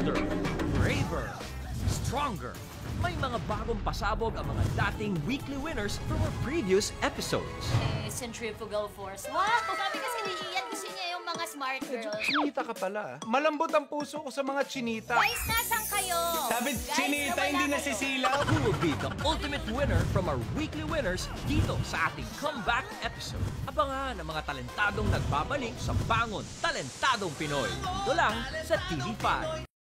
bolder, braver, stronger. May mga bagong pasabog ang mga dating weekly winners from our previous episodes. Centrifugal force. Wow! Sabi kasi ni Ian, gusto niya yung mga smart girls. Chinita ka pala. Malambot ang puso ko sa mga chinita. Guys, nasan kayo? Sabi, chinita, hindi nasisilaw. Who will be the ultimate winner from our weekly winners dito sa ating comeback episode? Abangan ang mga talentadong nagbabalik sa Bangon Talentadong Pinoy. Dito lang sa TV5.